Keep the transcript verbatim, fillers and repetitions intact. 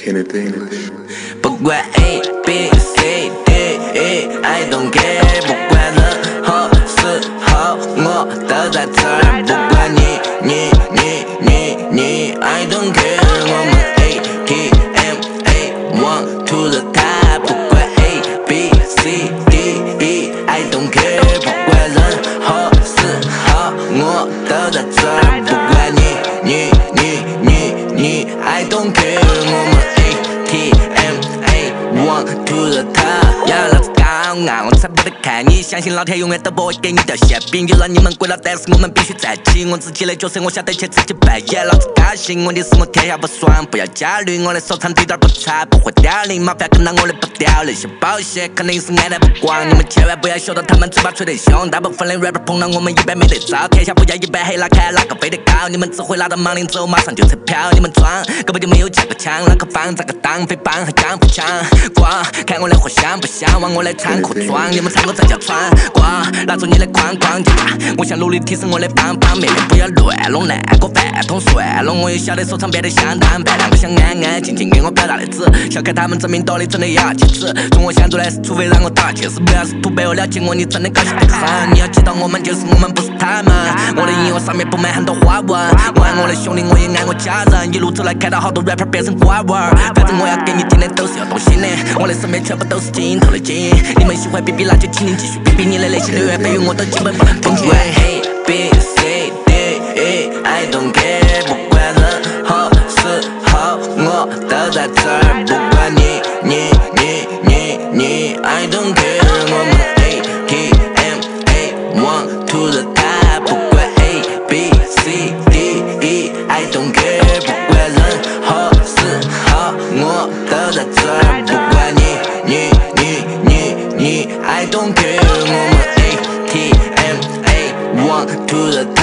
Kenneth English。 不管 A B C D E I don't care， 不管任何时候我都在这儿。不管你你你你你 I don't care， 我们 A T M A one to the top。不管 A B C D E I don't care， 不管任何时候我都在这儿。不管你你你你你 I don't care， 我们 A T M A one to the top。要老子高傲，我才不得看你，相信老天永远都不会给你掉馅饼，就让你们跪了，但是我们必须站起。我自己的角色，我晓得去自己扮演，老子高兴，问题是我天下不爽，不要焦虑，我的收藏滴点不差，不会凋零，麻烦跟到我的步调，那些保险肯定是爱的不光，你们千万不要学到他们嘴巴吹得凶，大部分的 rapper 碰到我们一般没得招，天下不要一般黑，哪看哪个飞得高，你们只会拿到盲领走，马上就彩票，你们装根本就没有见过枪，啷个放咋个当，飞帮和江不强，光看我的活像不像，往我的仓库装，你们唱歌这叫穿光，拿出你的框框架，我想努力提升我的方方面面，不要乱弄烂锅饭桶算了，我也晓得收藏变得相当白烂，我想安安静静给我表达的字，笑看他们证明道理真的要气质，从我想做的是除非让我打气，是不要试图背后了解我，你真的高兴得很，你要记到我们就是我们不是他们，我的音乐上面布满很多花纹，我爱我的兄弟我也爱我家人，一路走来看到好多 rapper 变成瓜娃儿，反正我要给你听的都是要动心的，我的身边全部都是镜头的精英，你们喜欢逼逼那就请你继续逼逼，你的那些流言蜚语我都基本不能统计。A B C D E I don't care， 不管任何时候我都在这儿，不管你你你你你 I don't care， 我们 A T M A one to the top， 不管 A B C D E I don't care， 不管任何时候我都在这儿，不管你你你你你 I don't care， 我们 A T M A one to the top。